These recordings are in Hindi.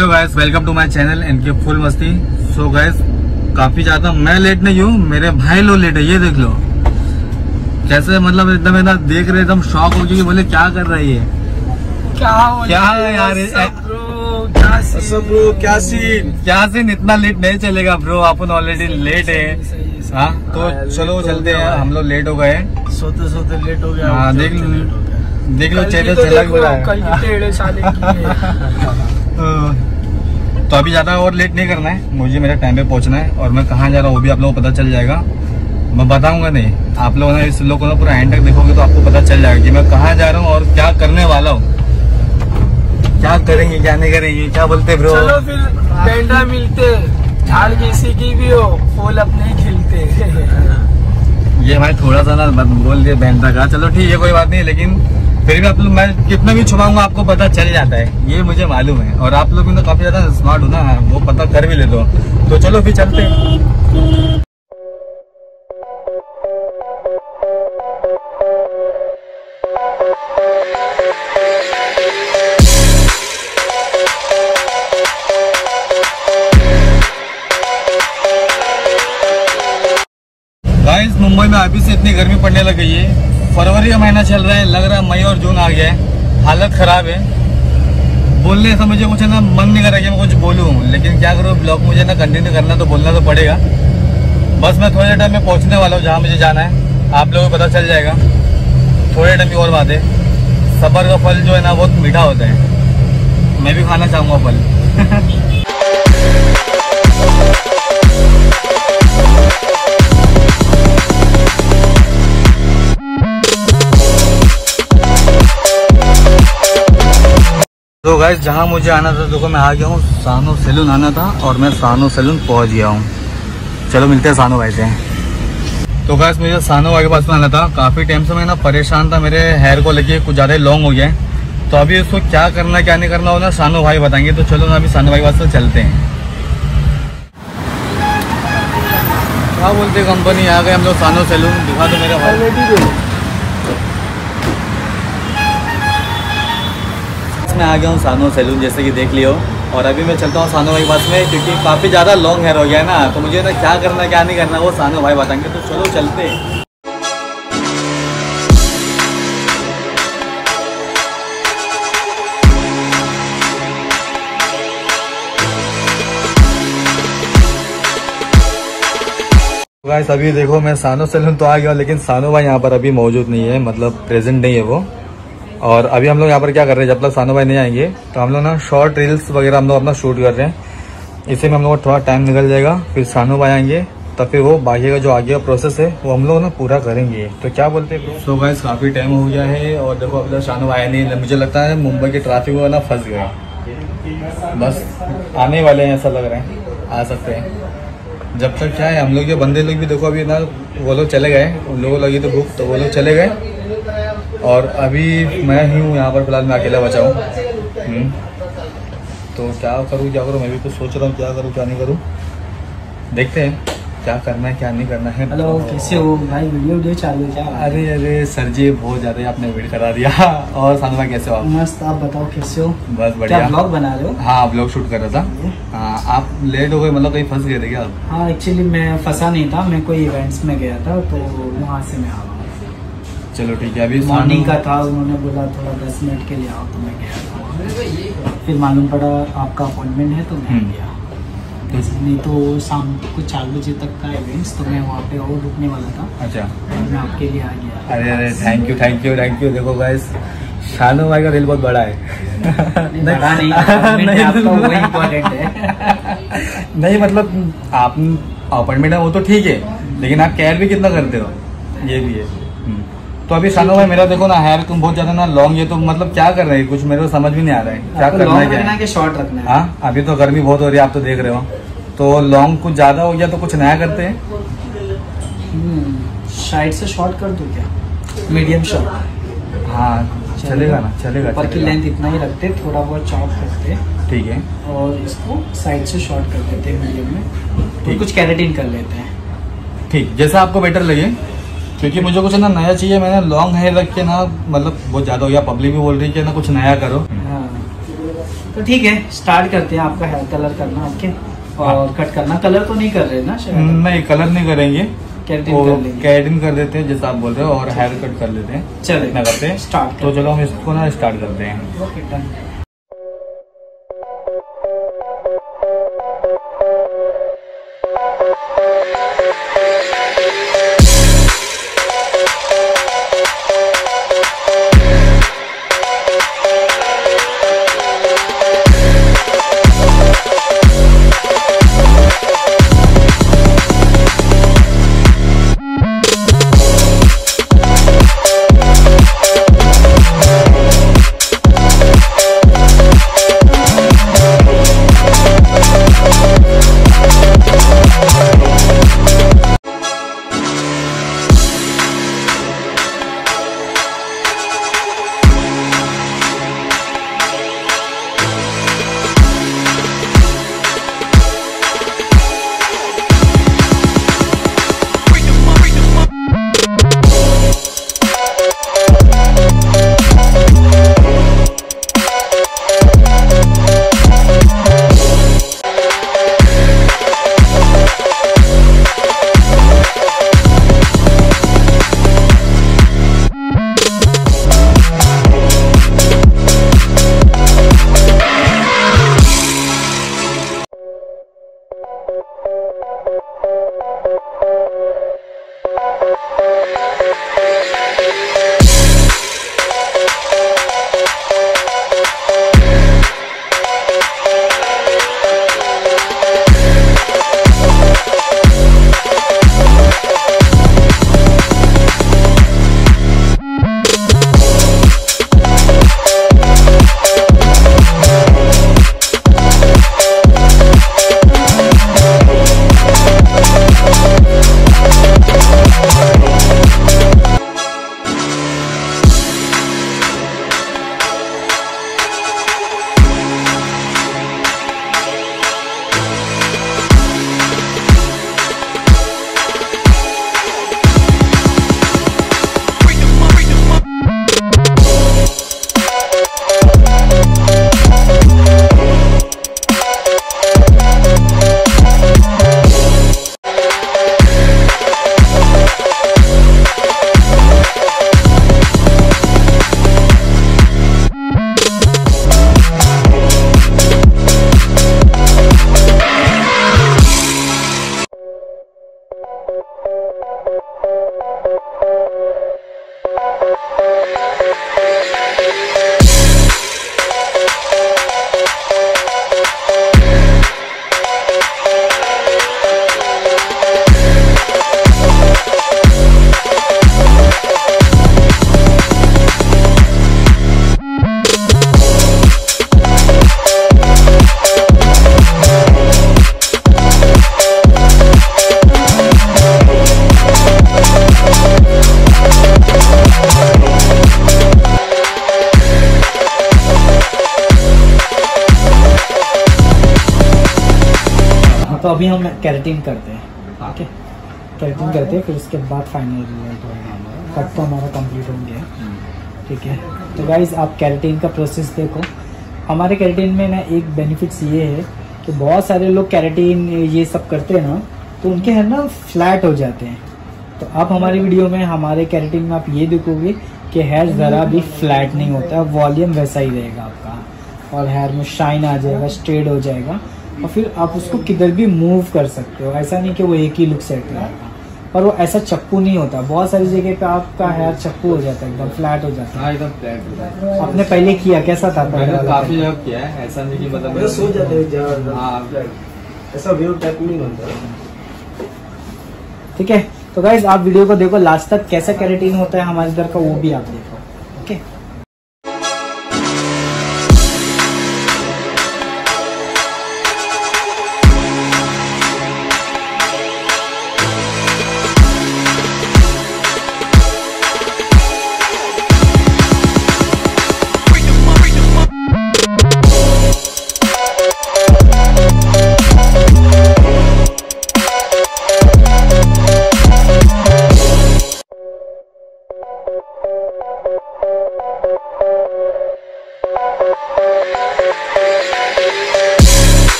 Hello guys, welcome to my channel इनके फुल मस्ती। सो गाइस, काफी ज्यादा मैं लेट नहीं हूँ, मेरे भाई लोग लेट है। ये देख लो कैसे, मतलब एकदम है ना, देख रहे एकदम शॉक हो गए कि बोले क्या कर रही है, क्या है यार क्या सीन। इतना लेट नहीं चलेगा ब्रो, अपन ऑलरेडी लेट है। हाँ तो चलो चलते हैं, हम लोग लेट हो गए, सोते सोते लेट हो गया। हाँ देख लो चेहरे से लग रहा है। तो अभी ज्यादा और लेट नहीं करना है, मुझे मेरे टाइम पे पहुंचना है। और मैं कहाँ जा रहा हूँ वो भी आप लोगों को पता चल जाएगा, मैं बताऊंगा नहीं। आप लोगों ने इस लोग को पूरा एंड तक देखोगे तो आपको पता चल जाएगा कि मैं कहाँ जा रहा हूँ और क्या करने वाला हूँ। क्या करेंगे क्या नहीं करेंगे, क्या बोलते ब्रो? चलो फिर बेंडा मिलते, झाड़ किसी की भी हो, फूल अपने ही खिलते। ये भाई थोड़ा सा ना बोल दिया बैंडा का, चलो ठीक है कोई बात नहीं, लेकिन फिर भी आप लोग, मैं कितना भी छुपाऊंगा आपको पता चल जाता है, ये मुझे मालूम है। और आप लोग भी तो काफी ज्यादा स्मार्ट हो ना, वो पता कर भी ले दो। तो चलो फिर चलते हैं। गाइस, मुंबई में अभी से इतनी गर्मी पड़ने लग गई है। फरवरी का महीना चल रहा है, लग रहा है मई और जून आ गया है। हालत खराब है, बोलने से मुझे कुछ ना मन नहीं कर रहा कि मैं कुछ बोलूं, लेकिन क्या करूं, ब्लॉग मुझे ना कंटिन्यू करना, तो बोलना तो पड़ेगा। बस मैं थोड़े टाइम में पहुंचने वाला हूं जहां मुझे जाना है, आप लोगों को पता चल जाएगा थोड़े टाइम की। और बात है, सब्र का फल जो है ना बहुत मीठा होता है, मैं भी खाना चाहूंगा फल। तो गाइस, जहाँ मुझे आना था, देखो मैं आ गया हूँ, सानो सैलून आना था और मैं सानो सैलून पहुँच गया हूँ। चलो मिलते हैं सानो भाई से। तो गाइस, मुझे सानो भाई के पास में आना था। काफ़ी टाइम से मैं ना परेशान था, मेरे हेयर को लेके कुछ ज़्यादा लॉन्ग हो गया है। तो अभी उसको क्या करना क्या नहीं करना हो ना, सानो भाई बताएंगे। तो चलो ना अभी सानो भाई के पास में चलते हैं। क्या बोलते कंपनी, आ गए हम लोग सानो सैलून। दिखा दो मेरे भाई, मैं आ गया हूँ सानो सैलून, जैसे कि देख लियो। और अभी मैं चलता हूँ सानो भाई के पास में, क्योंकि काफ़ी ज़्यादा लॉन्ग हेयर हो गया है ना, तो मुझे ना क्या करना क्या नहीं करना वो सानो भाई बताएंगे। तो चलो चलते हैं। गाइस, अभी देखो मैं सानो सैलून तो आ गया, लेकिन सानो भाई यहाँ पर अभी मौजूद नहीं है, मतलब प्रेजेंट नहीं है वो। और अभी हम लोग यहाँ पर क्या कर रहे हैं, जब तक सानो भाई नहीं आएंगे तो हम लोग ना शॉर्ट रील्स वगैरह हम लोग अपना शूट कर रहे हैं। इसी में हम लोग थोड़ा टाइम निकल जाएगा, फिर सानो भाई आएंगे तब फिर वो बाकी का जो आगे का प्रोसेस है वो हम लोग ना पूरा करेंगे। तो क्या बोलते हैं? सो गाइस, काफ़ी टाइम हो गया है और देखो अब तक सानो भाई नहीं, मुझे लगता है मुंबई के ट्रैफिक में ना फंस गए। बस आने वाले हैं, ऐसा लग रहा है, आ सकते हैं। जब तक क्या है, हम लोग के बंदे लोग भी देखो अभी ना, वो लोग चले गए, उन लोगों को लगी तो भूख, तो वो लोग चले गए। और अभी मैं ही हूँ यहाँ पर, फिलहाल मैं अकेला बचा हूँ। तो क्या करूँ मैं भी कुछ सोच रहा हूँ, क्या करूँ क्या नहीं करूँ, देखते हैं क्या करना है क्या नहीं करना है। हेलो, कैसे हो भाई? वीडियो चालू है क्या? अरे सर जी, बहुत ज़्यादा आपने वेट करा दिया। और सानो भाई कैसे हो आप? मस्त, आप बताओ कैसे हो? बस बढ़िया। क्या ब्लॉग बना रहे हो? हाँ, ब्लॉग शूट कर रहा था। हाँ, आप लेट हो गए, मतलब कहीं फंस गए थे क्या आप? हाँ, एक्चुअली मैं फंसा नहीं था, मैं कोई इवेंट्स में गया था, तो वहाँ से मैं आ रहा हूँ। चलो ठीक है। अभी मॉर्निंग का था, उन्होंने बोला थोड़ा 10 मिनट के लिए आओ, तो मैं गया। फिर मालूम पड़ा आपका अपॉइंटमेंट है, तो मैं गया। नहीं तो शाम को 4 बजे तक का इवेंट्स, तो मैं वहाँ पे और रुकने वाला था। अच्छा, मैं आपके लिए आ गया। अरे थैंक यू। देखो गाइस, सानो भाई का दिल बहुत बड़ा है। बड़ा नहीं, आपका वो इम्पोर्टेंट है। नहीं मतलब आप अपॉइंटमेंट है वो तो ठीक है, लेकिन आप केयर भी कितना करते हो, ये भी है। तो अभी सानो भाई मेरा देखो ना, हेयर तुम बहुत ज्यादा ना लॉन्ग है, तो मतलब क्या कर रहे हैं, कुछ मेरे को समझ भी नहीं आ रहा है क्या करना है, क्या है? शॉर्ट रखना है। हाँ, अभी तो गर्मी बहुत हो रही है, आप तो देख रहे हो। तो लॉन्ग कुछ ज्यादा हो गया तो कुछ नया करते हैं। साइड से शॉर्ट कर दो क्या? Medium short. हाँ चलेगा ना, चलेगा। ऊपर की लेंथ इतना ही रखते, थोड़ा बहुत चॉप करते, ठीक है। और इसको साइड से शॉर्ट कर देते मीडियम में, तो कुछ कैरेटिन कर लेते हैं। ठीक, जैसा आपको बेटर लगे, क्योंकि मुझे कुछ ना नया चाहिए। मैंने लॉन्ग हेयर रख के ना, मतलब बहुत ज्यादा हो गया, पब्लिक भी बोल रही है कि ना कुछ नया करो। हाँ, तो ठीक है, स्टार्ट करते हैं। आपका हेयर कलर करना, ओके, और कट करना। कलर तो नहीं कर रहे ना शायद? नहीं, कलर नहीं करेंगे, केराटिन कर देते हैं जैसा आप बोल रहे हो, और हेयर कट कर लेते हैं। चलो इतना करते हैं, स्टार्ट। तो चलो हम इसको ना स्टार्ट करते हैं। Okay done. तो अभी हम केराटिन करते हैं, ओके, केराटिन करते हैं, फिर उसके बाद फाइनल रिजल्ट होगा हमारा। कट तो हमारा कंप्लीट हो गया, ठीक है। तो गाइज आप केराटिन का प्रोसेस देखो। हमारे केराटिन में ना एक बेनिफिट्स ये है कि बहुत सारे लोग केराटिन ये सब करते हैं ना, तो उनके हेयर ना फ्लैट हो जाते हैं। तो आप हमारी वीडियो में हमारे केराटिन में आप ये देखोगे कि हेयर ज़रा भी फ्लैट नहीं होता है, वॉल्यूम वैसा ही रहेगा आपका, और हेयर में शाइन आ जाएगा, स्ट्रेट हो जाएगा, और फिर आप उसको किधर भी मूव कर सकते हो। ऐसा नहीं कि वो एक ही लुक सेट रहेगा, पर वो ऐसा चप्पू नहीं होता। बहुत सारी जगह पे आपका हेयर चप्पू हो जाता है, एकदम फ्लैट हो जाता है। एकदम फ्लैट हो जाता है। आपने पहले किया, कैसा था? मैंने काफी जगह किया है, ऐसा नहीं कि मतलब सो जाते हैं, ऐसा वेव टाइप नहीं बनता। ठीक है, तो गाइज आप वीडियो को देखो लास्ट तक, कैसा केराटिन होता है हमारे इधर का वो भी आप देखो, ओके।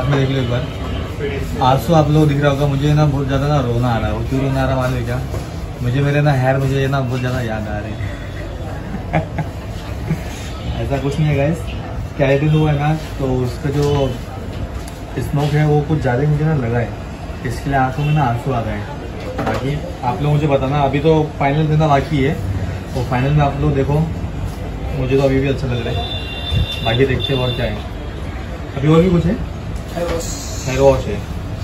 में देख लो एक बार। आंसू आप लोग दिख रहा होगा, मुझे ना बहुत ज़्यादा ना रोना आ रहा है। वो क्यों रोना आ रहा है मालूम है क्या? मुझे मेरे ना हेयर मुझे ना बहुत ज़्यादा याद आ रही है। ऐसा कुछ नहीं है गाइस, कैरेटिन हुआ है ना तो उसका जो स्मोक है वो कुछ ज़्यादा मुझे ना लगा है, इसके लिए आंखों में ना आंसू आ गए। बाकी आप लोग मुझे बताना, अभी तो फाइनल देना बाकी है, तो फाइनल में आप लोग देखो। मुझे तो अभी भी अच्छा लग रहा है, बाकी देखते हैं और क्या है। अभी और भी कुछ है, हेयर वॉश है।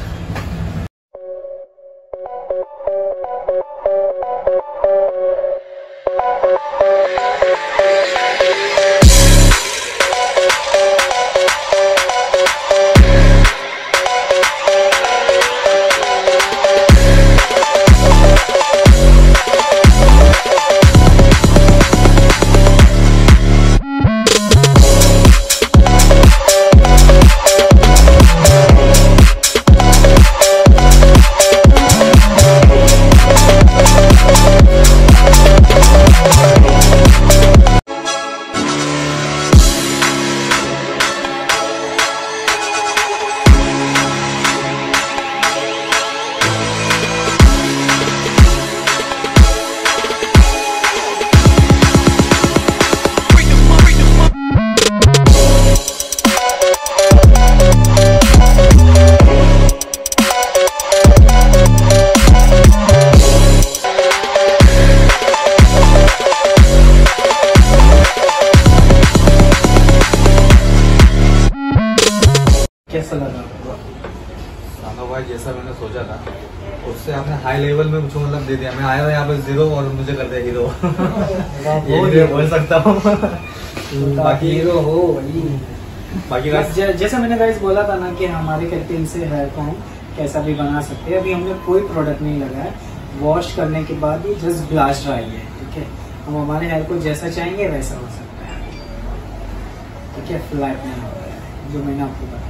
कैसा लगा? सानो भाई जैसा मैंने सोचा था उससे आपने हाई लेवल में मुझे मतलब दे दिया। मैं आया था यहाँ पे 0 और मुझे कर दिया हीरो। ये बोल सकता हूँ। बाकी हीरो हो वही। बाकी जैसा मैंने गाइस बोला था ना कि हमारे कैरेटिन से हेयर को हम कैसा भी बना सकते हैं। अभी हमने कोई प्रोडक्ट नहीं लगाया, वॉश करने के बाद ये जस्ट ब्लास्ट ड्राई है। ठीक है, हम हमारे हेयर को जैसा चाहेंगे वैसा हो सकता है। ठीक है, फ्लैट नहीं होता है जो मैंने आपको बताया।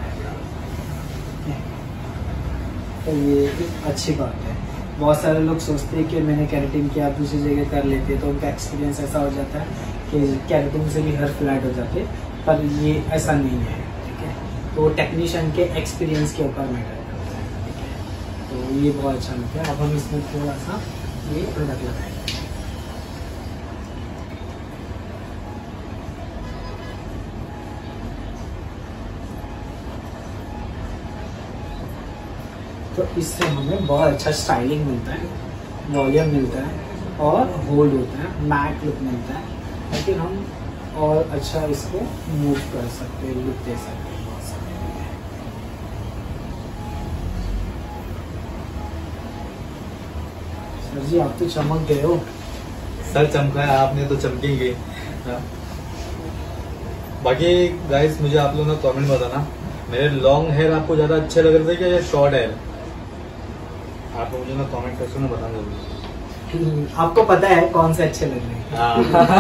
तो ये एक अच्छी बात है। बहुत सारे लोग सोचते हैं कि मैंने कैरेटिन किया, आप दूसरी जगह कर लेते, तो उनका एक्सपीरियंस ऐसा हो जाता है कि कैरेटिन से भी हेयर फ्लैट हो जाते, पर ये ऐसा नहीं है। ठीक है, तो टेक्नीशियन के एक्सपीरियंस के ऊपर मैटर करता है। ठीक है, तो ये बहुत अच्छा लगता है। अब हम इसमें थोड़ा सा ये प्रोडक्ट लगाएंगे। तो इससे हमें बहुत अच्छा स्टाइलिंग मिलता है, वॉल्यूम मिलता है और होल्ड होता है, मैट लुक मिलता है, ताकि हम और अच्छा इसको मूव कर सकते हैं, लुक दे सकते हैं। बहुत सारे सर जी आप तो चमक गए हो। सर चमका है, आपने तो चमकेंगे। बाकी गाइस मुझे आप लोग ना कमेंट बताना, मेरे लॉन्ग हेयर आपको ज्यादा अच्छे लग रहे थे क्या या शॉर्ट हेयर? आप लोग मुझे ना कमेंट सेक्शन में बताना जरूर। आपको पता है कौन से अच्छे लग रहे हैं।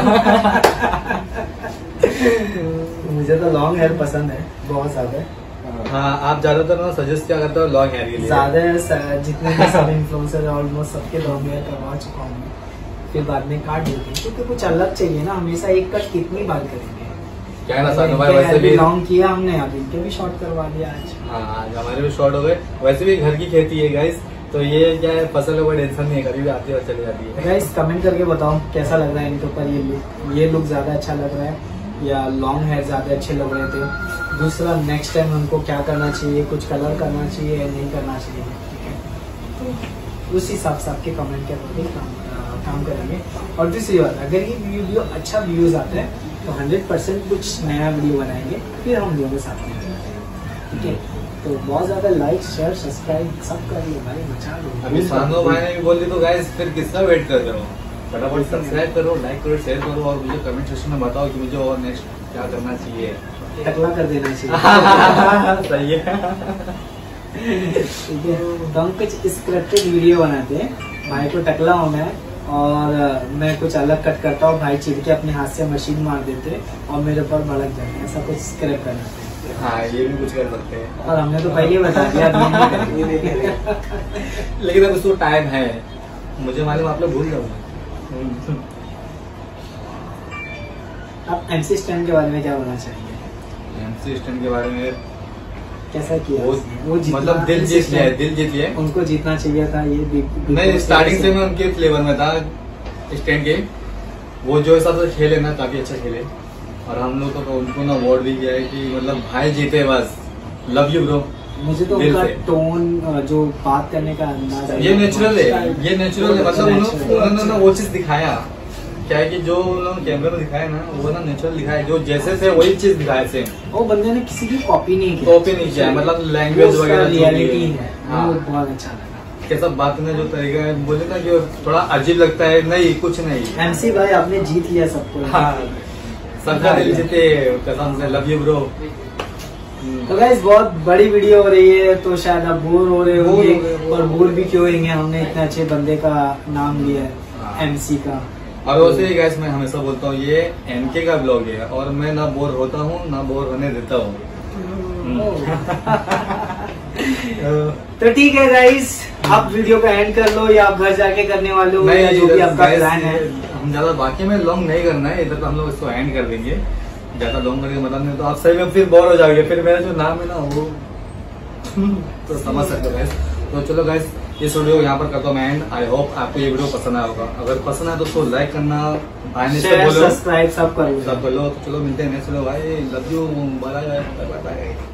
मुझे तो लॉन्ग हेयर पसंद है बहुत ज्यादा। हाँ, आप ज्यादातर ना सजेस्ट क्या करते हो लॉन्ग हेयर के लिए? ज्यादा जितने भी सब इन्फ्लुएंसर ऑलमोस्ट सबके लॉन्ग हेयर करवा चुका हूँ, फिर बाद में काट देते हैं क्योंकि कुछ अलग चाहिए ना। हमेशा एक कट कितनी बार करेंगे? क्या ना सानू भाई, वैसे भी लॉन्ग किया हमने, अब इनके भी शॉर्ट करवा दिया आज। हाँ, आज हमारे भी शॉर्ट हो गए। वैसे भी घर की खेती है गाइस, तो ये क्या है, फसल का कोई टेंशन नहीं है, कभी भी आती है और चली जाती है। गाइस कमेंट करके बताओ कैसा लग रहा है इनके ऊपर ये लुक ज्यादा अच्छा लग रहा है या लॉन्ग हेयर ज्यादा अच्छे लग रहे थे। दूसरा, नेक्स्ट टाइम हमको क्या करना चाहिए, कुछ कलर करना चाहिए या नहीं करना चाहिए। ठीक है, तो उस हिसाब से आपके कमेंट के अकॉर्डिंग काम करेंगे। और दूसरी बात, अगर ये वीडियो अच्छा व्यूज आता है तो 100% कुछ नया वीडियो बनाएंगे, फिर हम लोगों के साथ में। ठीक है, तो बहुत ज्यादा लाइक शेयर सब्सक्राइब सब करिए भाई, मचा लो। अभी सानू भाई ने भी बोल दी तो गाइस फिर किसका वेट कर रहे हो? फटाफट सब्सक्राइब करो, लाइक करो, शेयर करो और मुझे कमेंट सेक्शन में बताओ कि मुझे और नेक्स्ट क्या करना चाहिए। टकला कर देना चाहिए। सही है। ठीक है, तो हम कुछ स्क्रिप्टेड वीडियो बनाते हैं, भाई को टकला होना है और मैं कुछ अलग कट करता हूँ, भाई चिढ़ के अपने हाथ से मशीन मार देते और मेरे ऊपर भड़क जाते हैं। ऐसा कुछ स्क्रिप्ट बनाते हैं। हाँ, ये भी कुछ कर सकते हैं और हमने तो पहले ही बता दिया, अब ये नहीं करेंगे। लेकिन अब उसको टाइम है, मुझे मालूम आप लोग भूल जाओगे। आप MC स्टैंड के बारे में क्या बोलना चाहेंगे? MC स्टैंड के बारे में कैसा किया वो जीतना मतलब दिल जीत लिया है, दिल जीत लिया है। उनको जीतना चाहिए था ये नहीं, स्टार्टिंग से मैं उनके फ्लेवर में था स्टैंड के। वो जो हिसाब से खेले ना काफी अच्छा खेले, और हम लोग तो उनको ना अवार्ड भी किया है कि मतलब भाई जीते बस, लव यू ब्रो। मुझे तो उनका टोन, जो बात करने का अंदाज है ये नेचुरल है, ये नेचुरल है। मतलब उन्होंने ना वो चीज दिखाया, क्या है कि जो उन्होंने कैमरे में दिखाया ना वो ना नेचुरल दिखाया, जो जैसे थे वही चीज दिखाया सेम। वो बंदे ने किसी की कॉपी नहीं की, कॉपी नहीं किया, मतलब लैंग्वेज वगैरह रियलिटी है। हाँ। वो बहुत अच्छा लगा। कैसा बात में जो तरीका है, बोले ना कि थोड़ा अजीब लगता है, नहीं कुछ नहीं। MC भाई आपने जीत लिया सबको। हाँ, सबका दिल जीते कसम से, लव यू ब्रो। तो गाइस बहुत बड़ी वीडियो हो रही है, तो शायद आप बोर हो रहे होंगे, और बोर भी क्यों होंगे, हमने इतने अच्छे बंदे का नाम लिया है, MC का। और वैसे ही गाइस मैं हमेशा बोलता हूँ ये MK का ब्लॉग है, और मैं ना बोर होता हूँ ना बोर होने देता हूँ। तो ठीक है गाइस, आप वीडियो को एंड कर लो, या आप घर जाके करने वाले हो, या जो भी आपका प्लान है। हम ज्यादा बाकी में लॉन्ग नहीं करना है, इधर तो हम लोग इसको एंड कर देंगे। ज्यादा लॉन्ग करके मतलब नहीं तो आप सही में फिर बोर हो जाओगे, फिर मेरा जो नाम है ना वो तो समझ सकते हो गाइस। तो चलो गाइस, इस वीडियो यहाँ पर करता हूँ मैं एंड। आई होप आपको ये वीडियो पसंद आया होगा। अगर पसंद आया तो उसको लाइक करना, शेयर, सब्सक्राइब सब कर लो। सब कर लो। तो चलो मिलते हैं नेक्स्ट वीडियो भाई, लव यू, बाय बाय।